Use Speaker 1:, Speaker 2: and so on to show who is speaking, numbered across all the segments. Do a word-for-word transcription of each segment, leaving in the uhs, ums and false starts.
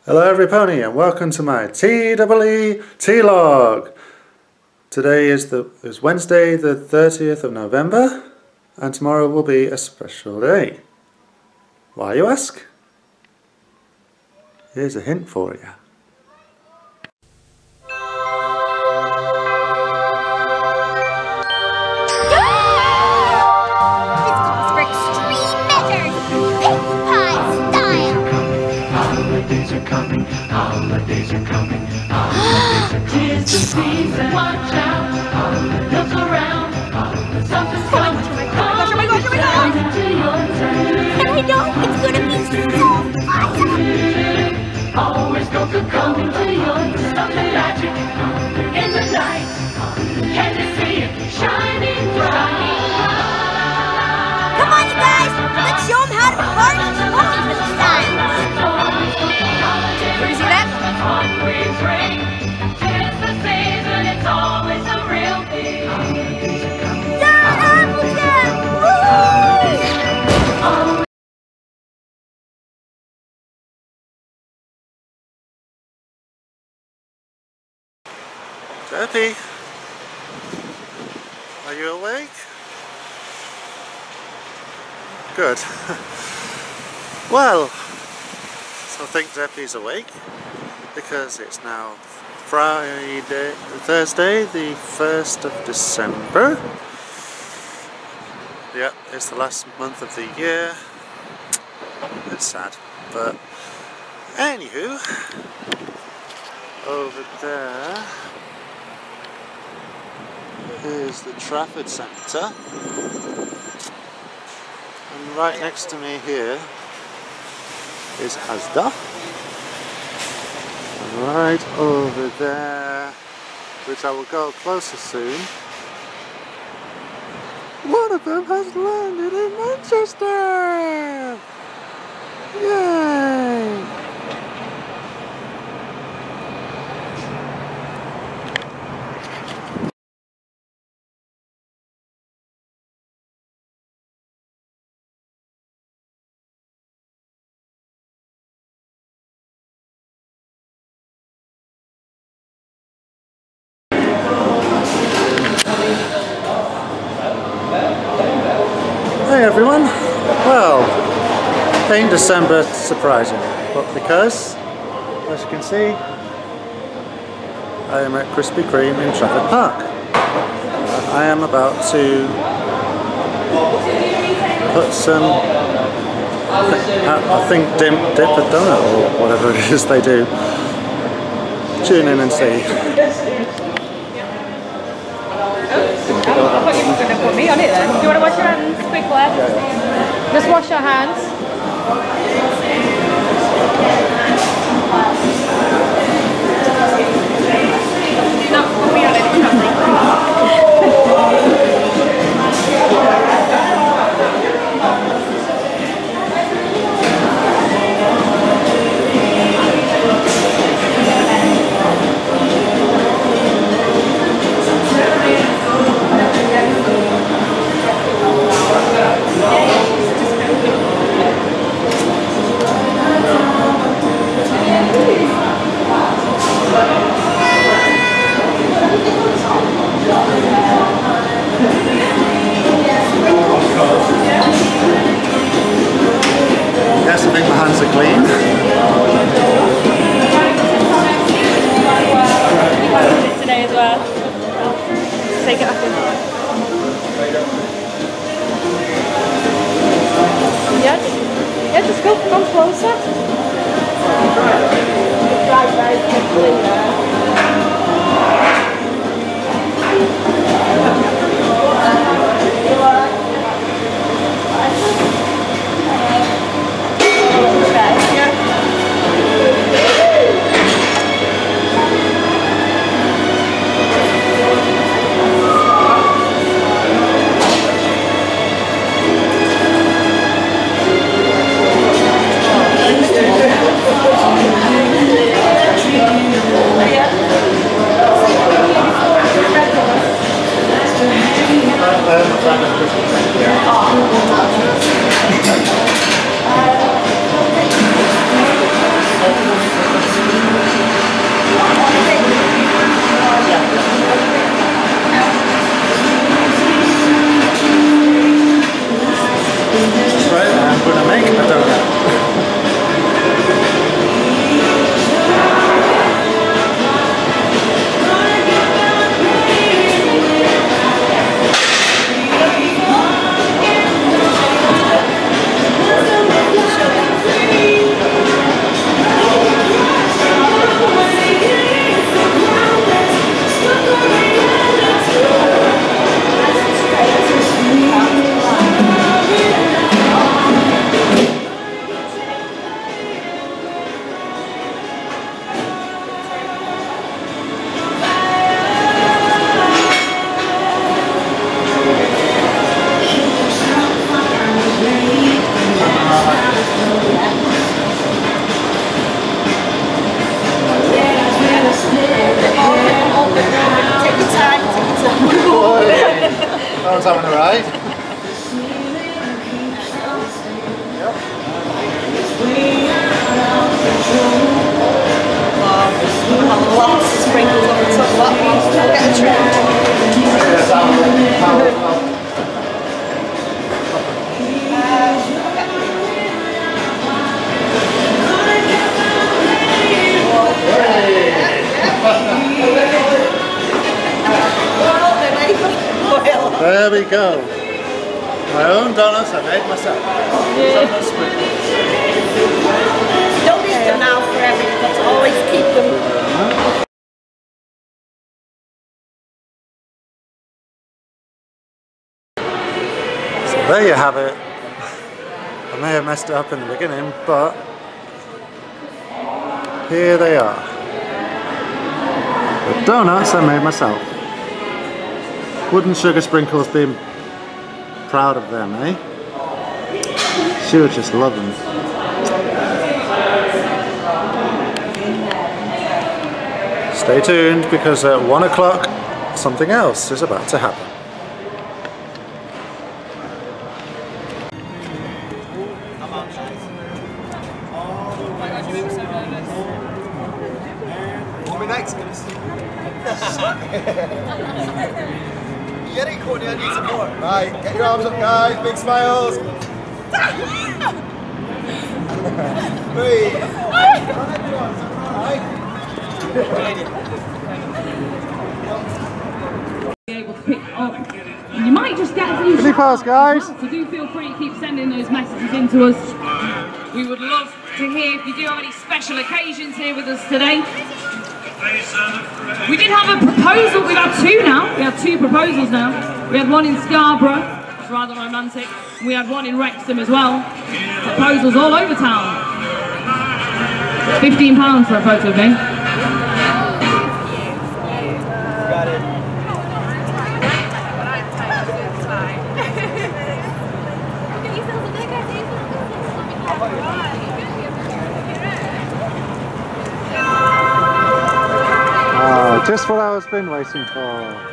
Speaker 1: Hello everybody and welcome to my T E E T-log. Today is the is Wednesday the thirtieth of November and tomorrow will be a special day. Why, you ask? Here's a hint for you.
Speaker 2: Coming, holidays are coming, holidays are coming. Tis the season, watch out, look around, something's coming, coming to your town.
Speaker 3: And I know it's gonna be so awesome.
Speaker 2: Always go for coming to your town. Something magic in the night. Can you see it shining bright?
Speaker 3: Come on, you guys, let's show them how to party for this time. Where do you see that?
Speaker 2: Always ring. Tis the season, it's always a real thing.
Speaker 3: Yeah, Applejack! Woo!
Speaker 1: Debbie, are you awake? Good. Well, so I think Debbie's awake because it's now Friday, Thursday, the first of December. Yep, it's the last month of the year. It's sad, but anywho, over there is the Trafford Centre, and right next to me here is Asda, and right over there, which I will go closer soon, one of them has landed in Manchester! Yay! Hey everyone, well, ain't December surprising, but because, as you can see, I am at Krispy Kreme in Trafford Park. I am about to put some, I think, I think dip, dip a donut or whatever it is they do. Tune in and see.
Speaker 4: I thought you were going to put me on it then. Do you want to wash your hands quickly? Yeah. Just wash your hands. Not put me on it.
Speaker 1: Yes, I think my hands are clean.
Speaker 4: Today as well. Take it off. Yeah, yeah, just go, come closer. Drive very quickly there.
Speaker 2: Thank you.
Speaker 1: Everyone's having a ride.
Speaker 5: Lots of sprinkles on the top of that one. Get a trim.
Speaker 1: There we go. My own donuts I made myself.
Speaker 5: Yeah. Don't eat them now forever, you've got to always keep them.
Speaker 1: So there you have it. I may have messed it up in the beginning, but here they are. The donuts I made myself. Wouldn't Sugar Sprinkles be proud of them, eh? She would just love them. Stay tuned because at one o'clock something else is about to happen.
Speaker 6: Right, get your arms up, guys. Big smiles. Breathe.
Speaker 4: Able to pick up. You might just get a few
Speaker 1: Really fast, guys.
Speaker 4: So do feel free to keep sending those messages in to us. We would love to hear if you do have any special occasions here with us today. We did have a proposal. We've had two now. We have two proposals now. We had one in Scarborough, it's rather romantic. We had one in Wrexham as well. Proposals all over town. fifteen pounds for a photo of me.
Speaker 6: Got it.
Speaker 1: Oh, just what I was been waiting for.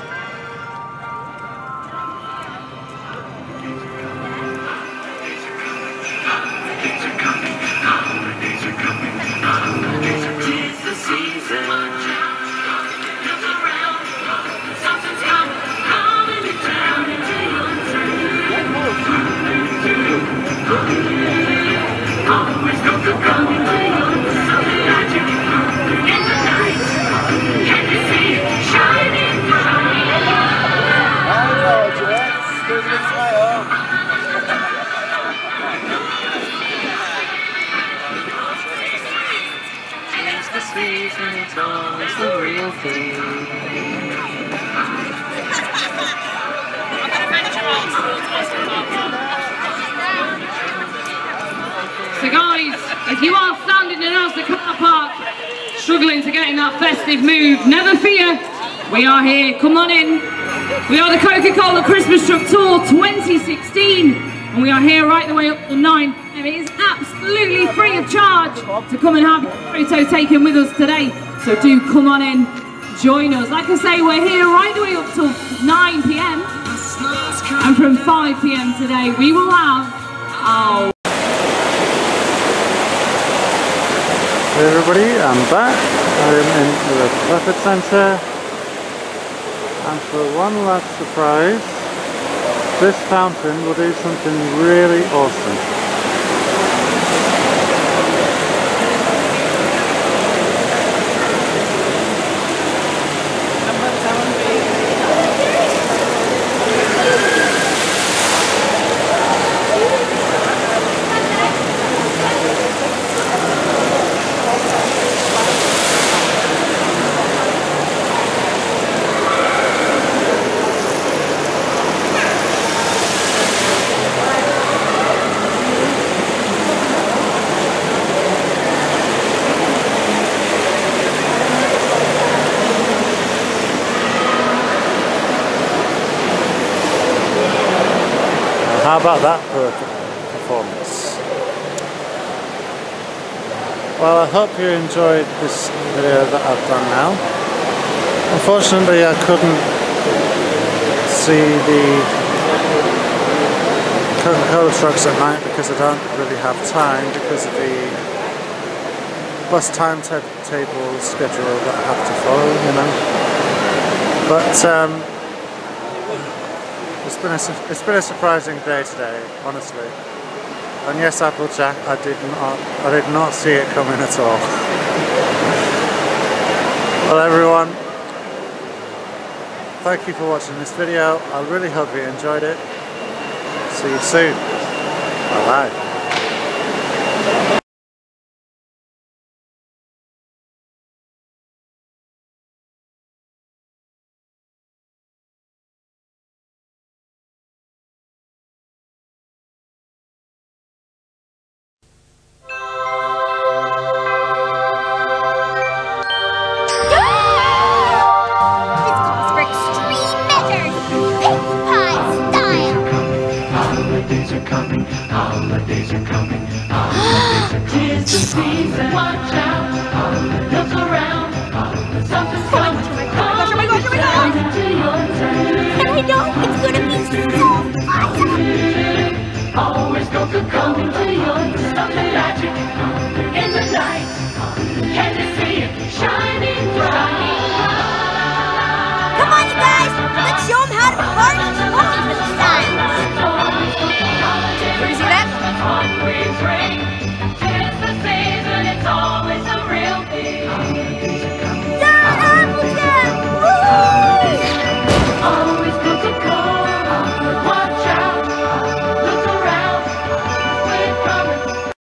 Speaker 4: So guys, if you are standing in the car park, struggling to get in that festive mood, never fear, we are here, come on in. We are the Coca-Cola Christmas Truck Tour twenty sixteen, and we are here right the way up to nine, and it is absolutely free of charge to come and have your photo taken with us today. So do come on in, join us. Like I say, we're here right the way up till nine p m, and from five p m today, we will have our...
Speaker 1: Hey everybody, I'm back. I'm in the Buffett Centre, and for one last surprise, this fountain will do something really awesome. How about that performance? Well, I hope you enjoyed this video that I've done now. Unfortunately, I couldn't see the Coca-Cola trucks at night because I don't really have time because of the bus timetable schedule that I have to follow, you know. But um, it's been a it's been a surprising day today, honestly. And yes, Applejack, I did not I did not see it coming at all. Well, everyone, thank you for watching this video. I really hope you enjoyed it. See you soon. Bye bye.
Speaker 2: Holidays are coming, holidays are coming, holidays are coming. Tis the season, watch out, look around, something's coming.
Speaker 3: Oh my gosh, oh my gosh, oh my gosh!
Speaker 2: To your turn.
Speaker 3: I know, it's gonna be so awesome!
Speaker 2: Always Coca-Cola to your